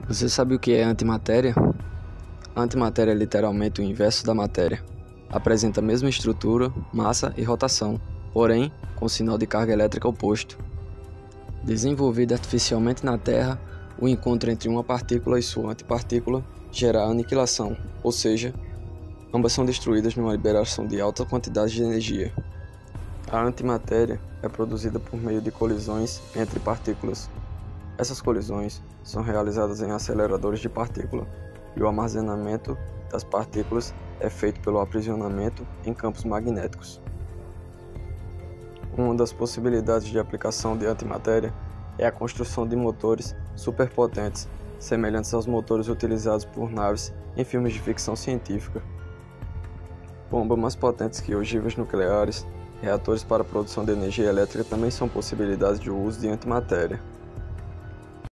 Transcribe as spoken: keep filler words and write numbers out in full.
Você sabe o que é antimatéria? Antimatéria é literalmente o inverso da matéria. Apresenta a mesma estrutura, massa e rotação, porém com sinal de carga elétrica oposto. Desenvolvida artificialmente na Terra, o encontro entre uma partícula e sua antipartícula gera a aniquilação, ou seja, ambas são destruídas numa liberação de alta quantidade de energia. A antimatéria é produzida por meio de colisões entre partículas. Essas colisões são realizadas em aceleradores de partícula, e o armazenamento das partículas é feito pelo aprisionamento em campos magnéticos. Uma das possibilidades de aplicação de antimatéria é a construção de motores superpotentes, semelhantes aos motores utilizados por naves em filmes de ficção científica. Bombas mais potentes que ogivas nucleares, reatores para a produção de energia elétrica também são possibilidades de uso de antimatéria.